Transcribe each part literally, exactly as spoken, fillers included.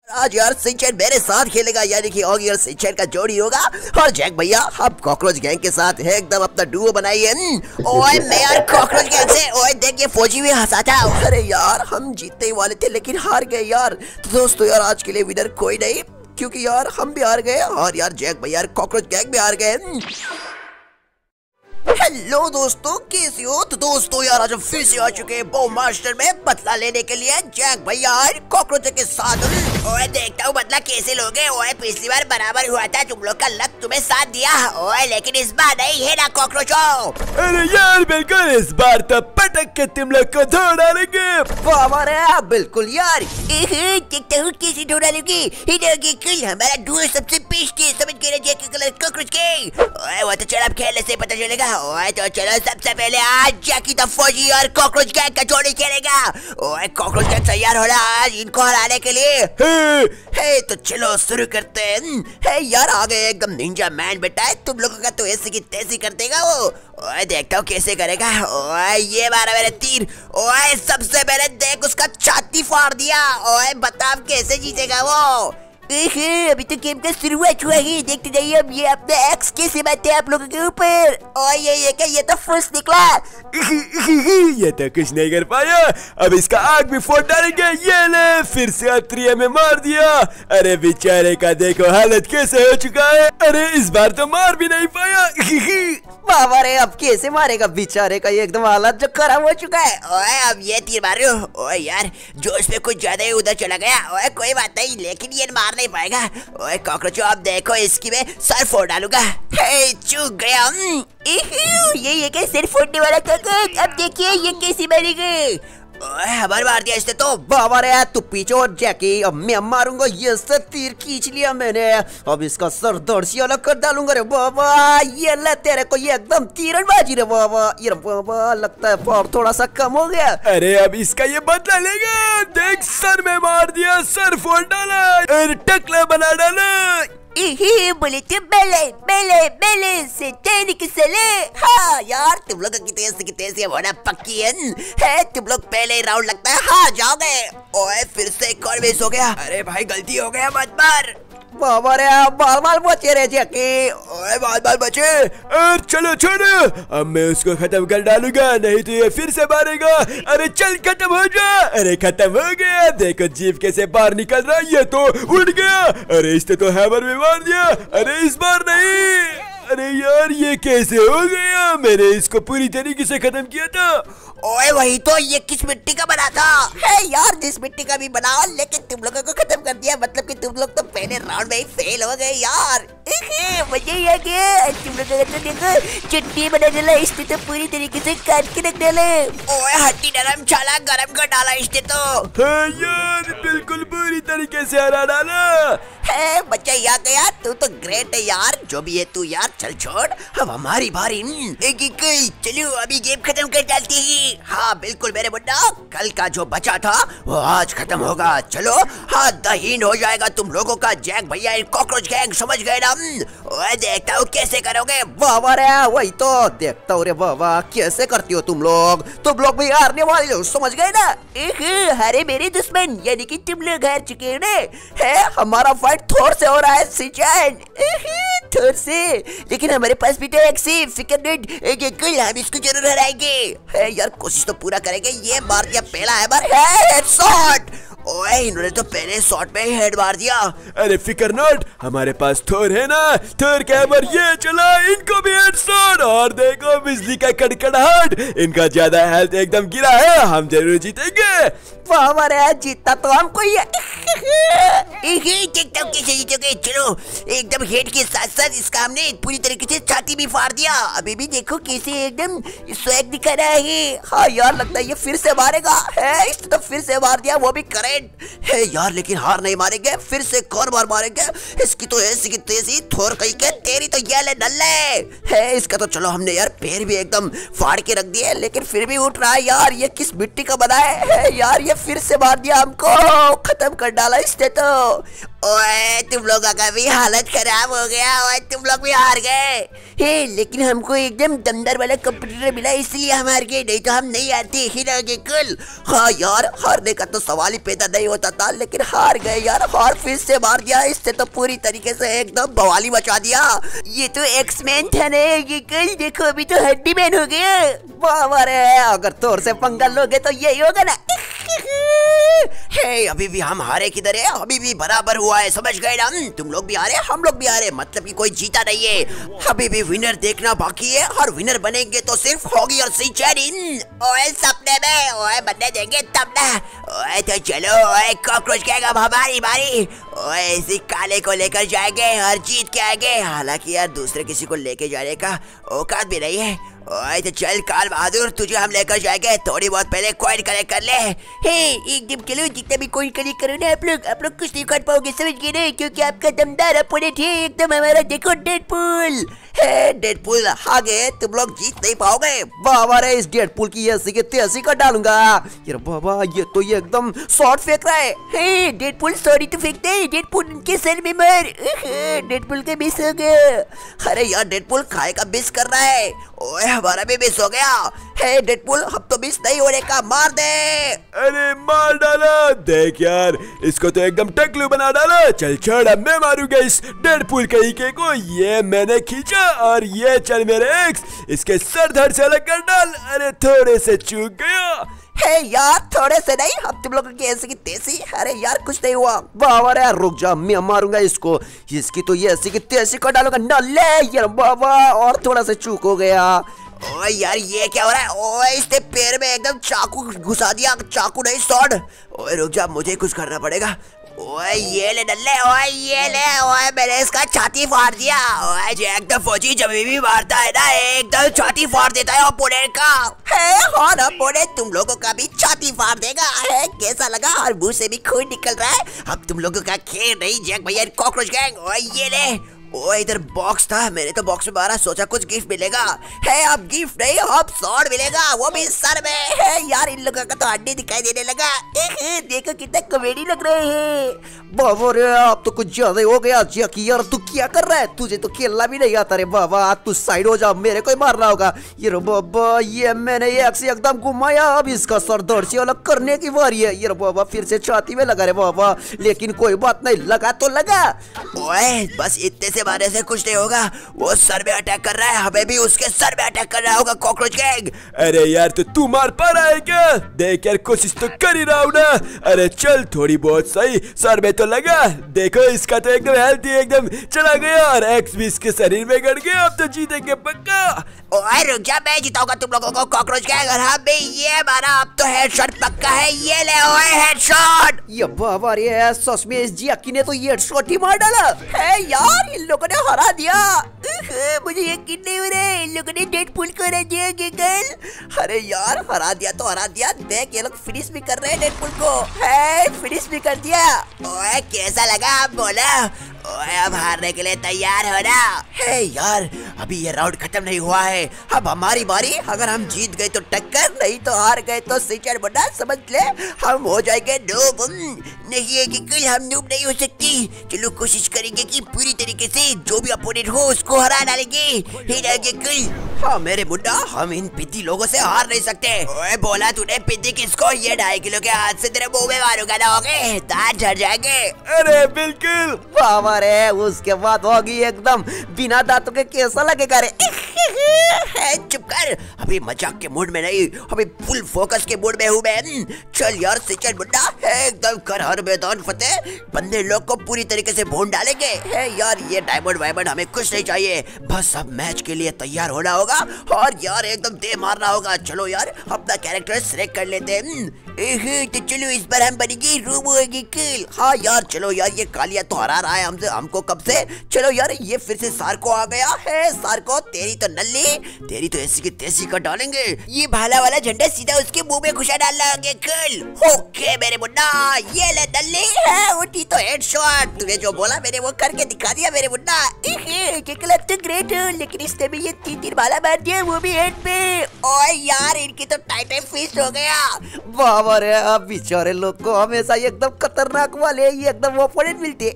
आज यार सिंचन मेरे साथ खेलेगा, यानी कि ऑगी और सिंचन का जोड़ी होगा। और जैक भैया आप कॉकरोच गैंग के साथ है एकदम अपना डुओ बनाइए। ओए मैं यार कॉकरोच गैंग से, ओए देखिए फौजी भी हंसा था। अरे यार हम जीतने ही वाले थे लेकिन हार गए यार। तो दोस्तों यार आज के लिए विनर कोई नहीं, क्योंकि यार हम भी हार गए और यार जैक भैया कॉकरोच गैंग भी हार गए। हेलो दोस्तों, कैसे हो? तो दोस्तों यार आज हम फिर से आ चुके हैं बो मास्टर में बदला लेने के लिए जैक भैया कॉकरोच के साथ। ओए देखता हूँ बदला कैसे लोगे। ओए पिछली बार बराबर हुआ था, तुम लोग का लक तुम्हें साथ दिया। ओए लेकिन इस बार नहीं है ना कॉकरोचो। अरे यार बिल्कुल इस बार तो पटक के तुम लोग को धो डालेंगे। वाह बिल्कुल यार, देखता हूँ कैसे धो डालेंगे। कल हमारा डुओ सबसे बेस्ट है, समझ गए जैक कलर कॉकरोच के। ओए वो तो चल अब खेलने से पता चलेगा। ओए तो चलो सबसे पहले आज जैकी द फौजी और कॉकरोच गैंग का जोड़ी खेलेगा। ओए कॉकरोच गैंग तैयार हो रहा है आज इनको हराने के लिए। हे, हे तो चलो शुरू करते हैं। हे यार आ गए एकदम निंजा मैन बेटा है, तुम लोगों का तो ऐसे की तैसी कर देगा वो। ओए देखता हूँ कैसे करेगा। ओए ये मारा मेरे तीर। ओए सबसे पहले देख उसका छाती फाड़ दिया। ओए बता कैसे जीतेगा वो। अभी तो गेम का शुरुआत हुआ है, देखते जाइए अब ये अपने एक्स कैसे बात है आप लोगों के ऊपर। और ये ये क्या, ये तो फर्स्ट निकला। ये तो कुछ नहीं कर पाया, अब इसका आग भी फोड़ डालेंगे। ये ले फिर से अत्रिया में मार दिया। अरे बेचारे का देखो हालत कैसे हो चुका है। अरे इस बार तो मार भी नहीं पाया। बाबा रे अब कैसे मारेगा बेचारे का, ये एकदम हालत जो खराब हो चुका है। ओए अब ये तीर मार रहे हो। ओए यार जोश में कुछ ज्यादा ही उधर चला गया। ओए कोई बात नहीं, लेकिन ये मार नहीं पाएगा। ओए कॉकरोचो अब देखो इसकी मैं सर फोड़ डालूंगा। हे चूक गया। ये ये क्या सिर फोड़ने वाला कॉकरोच, अब देखिए ये कैसे मरेगा। ओए हमारे मार दिया इसने तो। बाबा रे तू पीछे और जैकी, अब मैं मारूंगा। ये सर तीर खींच लिया मैंने, अब इसका सर धड़ से अलग कर डालूंगा रे बाबा। ये ले तेरे को ये एकदम तीरंदाजी रे बाबा। ये बाबा लगता है पावर थोड़ा सा कम हो गया। अरे अब इसका ये बदला लेगा। देख सर में मार दिया, सर फोड़ डाला और टकला बना डाला। बोले तो बेले बेले बेले से तेरी सले। हाँ यार तुम लोग की तेज की तेज होना पक्की है, है तुम लोग पहले राउंड लगता है हाँ जाओगे। ओए फिर से एक और मिस हो गया। अरे भाई गलती हो गया मत मार। बाबा रे बाल बाल बचे रे जैकी। ओए बाल बाल बचे। अरे चलो छोड़ो, अब मैं उसको खत्म कर डालूंगा, नहीं तो ये फिर से मारेगा। अरे चल खत्म हो जा। अरे खत्म हो गया, देखो जीप कैसे बाहर निकल रहा है। ये तो उड़ गया। अरे इसने तो हैमर में मार दिया। अरे इस बार नहीं। अरे यार ये कैसे हो गया, मैंने इसको पूरी तरीके से खत्म किया था। ओए वही तो, ये किस मिट्टी का बना था? है यार जिस मिट्टी का भी बनाओ, लेकिन तुम लोगों को खत्म कर दिया। मतलब कि तुम लोग तो पहले राउंड में ही फेल हो गए यार। मजा ही आ गया। तुम लोगों को देखो चटनी बना डाला इसने तो, पूरी तरीके से काट के रख डाले। ओए हड्डी नरम छाला गरम कर डाला इसने तो। हाँ यार बिल्कुल पूरी तरीके से हरा डाला है। बच्चा आ गया, तू तो ग्रेट है यार। जो भी है तू यार, चल छोड़ अब हमारी बारी। एक एक चलो अभी गेम खत्म कर डालते हैं। हाँ बिल्कुल मेरे मुन्ना, कल का जो बचा था वो आज खत्म होगा। चलो हाँ दहीन हो जाएगा तुम लोगों का जैक भैया कॉकरोच गैंग, समझ गए ना। ओए देखता हूँ कैसे करोगे। बाबा रे वही तो देखता हूँ रे बाबा, कैसे करती हो तुम लोग। तुम लोग भी हारने वाले हो, समझ गए ना। अरे मेरे दुश्मन यानी कि तुम लोग हार चुके हो। है हमारा फाइट थोर से हो रहा है सिंचन, थोर से। लेकिन हमारे पास भी तो एक सी फिकर नेट एक हम इसको जरूर हराएंगे। है यार कोशिश तो पूरा करेंगे। ये मार दिया पहला है बार हेडशॉट। ओए इन्होंने तो पहले शॉट में ही हेड मार दिया। अरे फिकर नॉट, हमारे पास थोर है ना, थोर कैमर ये चला, इनको भी हेडशॉट। और देखो बिजली का कड़कड़ाहट, इनका ज्यादा हेल्थ एकदम गिरा है, हम जरूर जीतेंगे। हमारे जीता तो हमको ही जीतोगे। चलो एकदम हेड के साथ साथ इसका हमने पूरी तरीके से छाती भी फाड़ दिया। अभी भी देखो कैसे एकदम स्वैग दिखा रहा है। हाँ यार लगता है ये फिर से मारेगा। है इसने तो फिर से मार दिया, वो भी करेक्ट है यार। लेकिन हार नहीं मारेंगे, फिर से एक और बार मारेंगे। इसकी तो ऐसी की तेजी थोर कहीं के, तेरी तो ये ले नल्ले है। इसका तो चलो हमने यार पैर भी एकदम फाड़ के रख दिए, लेकिन फिर भी उठ रहा है यार। ये किस मिट्टी का बना है यार, ये फिर से मार दिया हमको, खत्म कर डाला इसने तो। ओए तुम लोगों का भी हालत खराब हो गया। ओए तुम लोग भी हार गए। हे लेकिन हमको एकदम दमदार वाला कंप्यूटर मिला इसलिए हम हार गए, नहीं तो हम नहीं हारते ही ना कल। हाँ यार, हारने का तो सवाल ही पैदा नहीं होता था, लेकिन हार गए यार। हार फिर से मार दिया, इससे तो पूरी तरीके से एकदम बवाली मचा दिया। ये तो एक्समैन था ना ये कल, देखो अभी तो हड्डी मैन हो गया। वाह रे, अगर तोर से पंगा लोगे तो यही होगा ना। हे अभी भी हम हारे किधर है, अभी भी बराबर हुआ है, समझ गए ना? तुम लोग भी हारे हम लोग भी हारे, मतलब कि कोई जीता नहीं है। अभी भी विनर देखना बाकी है, और विनर बनेंगे तो सिर्फ होगी और सिंचैरिन। ओए सपने में ओए बनने देंगे तब ना। ओए तो चलो ओए कॉकरोच गैंग अब हमारी बारी। ओए इसी काले को लेकर जाएंगे और जीत के आएंगे। हालांकि यार दूसरे किसी को लेके जाने का औकात भी नहीं है। ओए तो चल काल बहादुर, तुझे हम लेकर जाएंगे। थोड़ी बहुत पहले कॉइन कलेक्ट कर ले। हे एकदम चलो, जितना भी कॉइन कलेक्ट करो ना आप लोग आप लोग कुछ नहीं कर पाओगे, समझ गए ना? क्योंकि आपका दमदार अपोनेंट है एकदम हमारा, देखो डेडपूल। हे डेडपूल आगे तुम लोग जीत नहीं पाओगे। बाबा रे, इस डेडपूल की ऐसी के तैसी कर डालूंगा यार। बाबा ये तो ये एकदम शॉट फेंक रहा है। हे डेडपूल सॉरी तो फेंकते हैं, डेडपूल उनके सर में मर। डेडपूल के मिस हो गया। अरे यार डेडपूल खाए का मिस कर रहा है। ओए हमारा भी मिस हो गया। हे डेडपूल अब तो मिस नहीं होने का, मार दे। अरे मार डाला, देख यार इसको तो एकदम टकलू बना डाला। चल छोड़, अब मैं मारूंगा इस डेडपूल कहीं के को। ये मैंने खींचा और ये चल मेरे एक्स, इसके सर धड़ से अलग कर डाल। अरे थोड़े से चूक गया। हे यार थोड़े से नहीं, अब तुम लोगों की ऐसी की तेजी। अरे यार कुछ नहीं हुआ। बाबा रे रुक जा, मैं मारूंगा इसको। इसकी तो ये ऐसी की तेजी कर डालूंगा ना ले यार बाबा, और थोड़ा सा चूक हो गया। ओए यार ये क्या हो रहा है? ओए इसने पैर में एकदम चाकू घुसा दिया, चाकू नहीं सॉर्ड। ओए रुक जा, मुझे कुछ करना पड़ेगा। ओए ये ले नल्ले, ओए ये ले। ओए मैंने इसका छाती फाड़ दिया। ओए जैक द फौजी जब भी मारता है ना एकदम छाती फाड़ देता है ओपोनेंट का। है और ओपोनेंट तुम लोगों का भी छाती फाड़ देगा। है कैसा लगा? और मुंह से भी खून निकल रहा है। अब तुम लोगों का खेल नहीं जैक भैया कॉकरोच गैंग। ओए ये ले। ओ इधर बॉक्स था, मैंने तो बॉक्स में मारा, सोचा कुछ गिफ्ट मिलेगा। है अब गिफ्ट नहीं, अब स्वॉर्ड मिलेगा, वो भी सर में। है यार इन लोगों का तो हड्डी दिखाई देने लगा। ए, देखो कितना कॉमेडी लग रहे हैं। बाबा रे अब तो कुछ ज्यादा हो गया। जैकी यार तू क्या कर रहा है? तुझे तो खेलना भी नहीं आता रे बाबा। तू साइड हो जा, मेरे को ही मार रहा होगा। ये रो बाबा, ये मैंने एक से एकदम घुमाया, अब इसका सर धड़ से अलग करने की बारी है। ये रो बाबा फिर से छाती में लगा रे बाबा, लेकिन कोई बात नहीं, लगा तो लगा। ओए बस इतने से मारने से कुछ नहीं होगा, वो सर में अटैक कर रहा है, हमें भी उसके सर में अटैक कर रहा होगा कॉकरोच गैंग। अरे यार तो तू मार पा रहा है क्या? देख यार कोशिश तो कर ही रहा हूँ ना। अरे चल थोड़ी बहुत सही, सर में तो लगा। देखो इसका तो एकदम हेल्थी एकदम चला गया, और एक्स भी इसके शरीर में गड़ गया। अब तो जीतेंगे पक्का। ओए रुक जा, मैं जिताऊंगा तुम लोगों को कॉकरोच गैंग। और हाँ भाई ये मारा, अब तो हेडशॉट पक्का है। ये ले ओए हेडशॉट। ये बाबा रे सच में इस जैकी ने तो ये हेडशॉट ही मार डाला है यार, इन लोगों ने हरा दिया। मुझे यकीन नहीं हो रहा है, इन लोगों ने डेडपूल को हरा दिया गैंग। अरे यार हरा दिया तो हरा दिया। देख ये लोग फिनिश भी कर रहे हैं डेडपूल को। है फिनिश भी कर दिया। ओए कैसा लगा आप बोला? ओए अब हारने के लिए तैयार हो ना? है यार अभी ये राउंड खत्म नहीं हुआ है, अब हमारी बारी। अगर हम जीत गए तो टक्कर, नहीं तो हार गए तो सिचर बना, समझ ले हम हो जाएंगे नूब। नहीं है कि कल हम नूब नहीं हो सकती। चलो कोशिश करेंगे कि पूरी तरीके से जो भी अपोनेंट हो उसको हरा डालेंगे। कल हाँ मेरे मुन्ना, हम इन पिद्दी लोगों से हार नहीं सकते। ओए बोला तूने पिद्दी किसको? ये ढाई किलो के हाथ से तेरे मुंह में मारूंगा ना, होगे दांत झड़ जाएंगे। अरे बिल्कुल बाबा रे, उसके बाद होगी एकदम बिना दांतों के, कैसा लगेगा रे? चुप कर, अभी मजाक के मूड में नहीं, अभी फुल फोकस के मूड में हूँ मैं। चल यार सिचर मुन्ना, एकदम कर हर मैदान फतेह, बंदे लोग को पूरी तरीके से भून डालेंगे। है यार ये डायमंड वायमंड हमें कुछ नहीं चाहिए, बस अब मैच के लिए तैयार होना होगा और यार एकदम दे मारना होगा। चलो यार अपना कैरेक्टर सिलेक्ट कर लेते हैं। तो चलो इस बार हम बनेंगे रूबो किल। हाँ यार चलो यार, ये कालिया तो हरा रहा है हमसे, हमको कब से। चलो यार ये फिर से सार्को आ गया है। सार्को तेरी तो नल्ली, तेरी तो ऐसी की तैसी कर डालेंगे। ये भाला वाला झंडा सीधा उसके मुंह में घुसा डालना होगा कल। ओके मेरे मुन्ना, ये ले नल्ली है, उठी तो हेडशॉट। तूने जो बोला मैंने वो करके दिखा दिया मेरे मुन्ना। अब तो ग्रेट हो, लेकिन इसने भी ये तीन तीन भाला मार दिया, वो भी हेड पे। ओए यार इनकी तो टाइट फिस्ट हो गया। वाह बाबा रे, अब बेचारे लोग को हमेशा एकदम खतरनाक वाले ये एकदम ओपोनेंट मिलते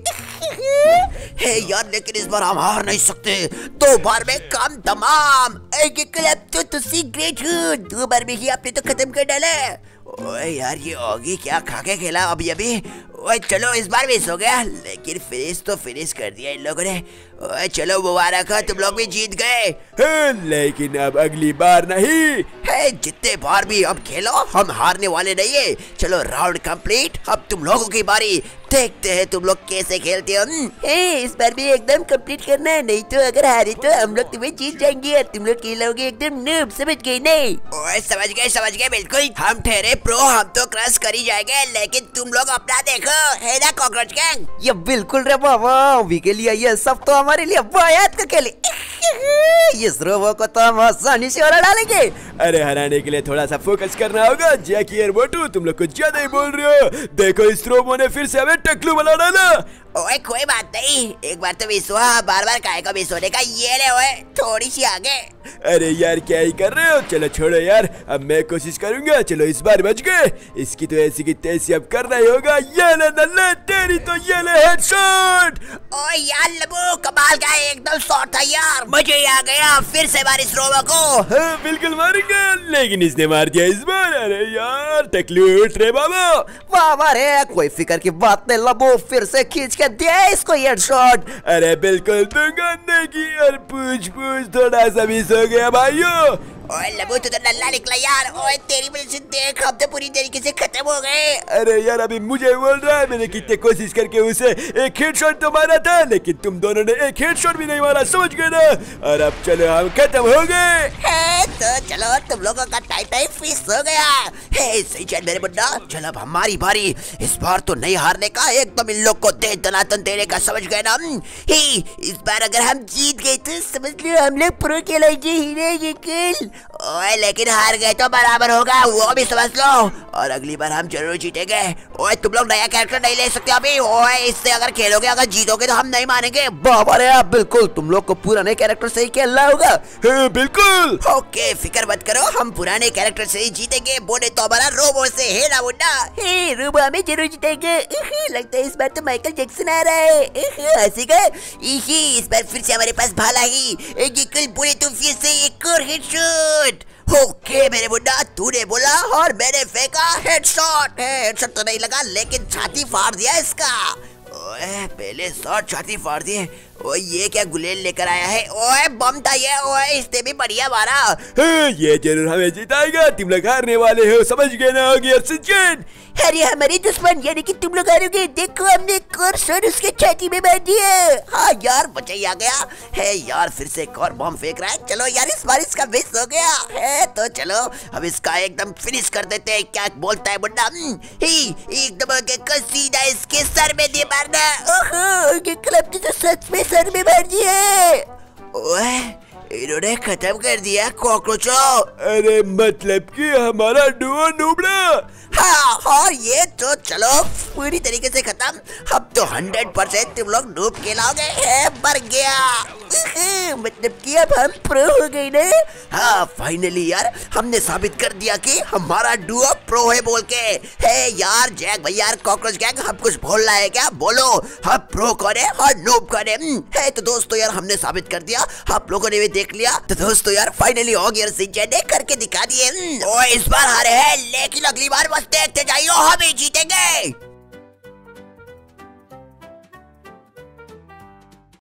हे यार, लेकिन इस बार हम हार नहीं सकते। दो बार में काम तमाम। अब तो तुसी ग्रेट हो, दो बार में ही आपने तो खत्म कर डाला। ओए यार, ये ऑगी क्या खा के खेला अभी अभी। ओए चलो, इस बार मिस हो गया, लेकिन फिनिश तो फिनिश कर दिया इन लोगों ने। ओए चलो मुबारक है, तुम लोग भी जीत गए। लेकिन अब अगली बार नहीं है, जितने बार भी अब खेलो, हम हारने वाले नहीं है। चलो राउंड कंप्लीट, अब तुम लोगों की बारी। देखते हैं तुम लोग कैसे खेलते हो। हे, इस बार भी एकदम कंप्लीट करना है, नहीं तो अगर हारे तो हम लोग तुम्हें जीत जाएंगे और तुम लोग खेलोगे एकदम नूब, समझ गए नहीं? ओए समझ गए समझ गए बिल्कुल। हम ठहरे प्रो, हम तो क्रश कर ही जाएंगे, लेकिन तुम लोग अपना देखो, है ना कॉकरोच गैंग? ये बिल्कुल रे बाबा, अभी के लिए ये सब तो हमारे लिए बायात का खेले। इस रोबो को तो हम आसानी से उड़ा डालेंगे। अरे हराने के लिए थोड़ा सा फोकस करना होगा। जैकी और मोटू, तुम लोग कुछ ज्यादा ही बोल रहे हो। देखो, इस रोबो ने फिर से हमें टकलू बना डाला। ओए कोई बात नहीं, एक बार तो मिस हुआ, बार बार काहे का मिस होने का। ये ले ओए, थोड़ी सी आगे। अरे यार, क्या ही कर रहे हो? चलो छोड़ो यार, अब मैं कोशिश करूंगा। चलो इस बार बच गए, इसकी तो ऐसी की तैसी अब करना ही होगा। ये ले नल्ले, तेरी तो ये ले हेडशॉट। ओए यार लबू, कमाल का एकदम शॉट था यार, मजा ही आ गया। फिर से मार इस रोबो को। हाँ, बिल्कुल मारूंगा, लेकिन इसने मार दिया इस बार। अरे यार, टकलू उठ रे बाबा। बाबा रे, कोई फिक्र की बात नहीं लबू, फिर से खींच के दिया इसको हेडशॉट। अरे बिल्कुल दूंगा, नहीं और पूछ पूछ थोड़ा सा मिस हो गया भाइयों। ओए लबू, तू तो नल्ला निकला यार। ओए तेरी वजह से देख, हम तो पूरी तरीके से खत्म हो गए। अरे यार, अभी मुझे बोल रहा है, मैंने कितने कोशिश करके उसे एक हेडशॉट तो मारा था, लेकिन तुम दोनों ने एक हेडशॉट भी नहीं मारा, समझ गए ना? और अब चलो, हम खत्म हो गए। है तो चलो, तुम लोगों का टाइम टाइम फिक्स हो गया है। सही चल मेरे मुन्ना, चलो अब हमारी बारी। इस बार तो नहीं हारने का, एकदम इन लोग को दे दनातन देने का, समझ गए ना? ही, इस बार अगर हम जीत गए तो समझ लो हम लोग प्रो खेलेंगे, हीरे कल। ओए लेकिन हार गए तो बराबर होगा, वो भी समझ लो। और अगली बार हम जरूर जीतेंगे। ओए तुम लोग नया कैरेक्टर नहीं ले सकते अभी। ओए इससे अगर खेलोगे, अगर जीतोगे तो हम नहीं मानेंगे। बाबा रे, बिल्कुल तुम लोग को पुराने कैरेक्टर से ही खेलना होगा। हाँ, बिल्कुल। ओके, फिक्र मत करो, हम पुराने कैरेक्टर से ही जीतेंगे। बोले तो हमारा रोबो से, है ना मुन्ना? हे, रोबो हमें जरूर जीतेंगे। लगता है इस बार तो माइकल जैक्सन आ रहा है। हंसी का इस बार फिर से हमारे पास भाला ही। बोले तो फिर से एक और हेडशॉट। ओके मेरे मुन्ना, तूने बोला और मैंने फेंका हेडशॉट। हेडशॉट तो नहीं लगा, लेकिन छाती फाड़ दिया इसका। ओए पहले शॉट छाती फाड़ दिए। ओए ये क्या गुलेल लेकर आया है? ओए बम था ये। ओए इसने भी बढ़िया मारा। हाँ, ये जरूर हमें जिताएगा, तुम लोग हारने वाले हो, समझ गए ना? हो गया सिंचन। अरे हमारे दुश्मन यानी कि तुम लोग हारोगे। देखो, हमने एक और शॉट उसके छाती में मार दिया। हाँ यार, बचा ही आ गया है यार। फिर से एक और बम फेंक रहा है। चलो यार, इस बार इसका मिस हो गया है, तो चलो अब इसका एकदम फिनिश कर देते हैं। क्या बोलता है मुन्ना? एकदम सीधा इसके सर में दे मारना। ओहो, क्लब तो सच में सर में मार दिया। ओए, इन्होंने खत्म कर दिया कॉकरोचों। अरे मतलब कि हमारा डुओ नुबड़ा। हाँ, और ये तो चलो पूरी तरीके से खत्म। अब तो हंड्रेड परसेंट तुम लोग नूब खेलोगे। है मर गया, मतलब कि अब हम प्रो हो गए ना। हाँ फाइनली यार, हमने साबित कर दिया कि हमारा डुओ प्रो है बोल के। है यार जैक भैया, कॉकरोच गैंग, हम कुछ बोलना है क्या? बोलो, हम प्रो कौन है और नूब कौन है? है तो दोस्तों यार, हमने साबित कर दिया, आप लोगों ने भी देख लिया। तो दोस्तों यार, फाइनली हो गया, सिंचन ने करके दिखा दिए। ओ इस बार हारे हैं, लेकिन अगली बार बस देखते जाइए, हम ही जीतेंगे।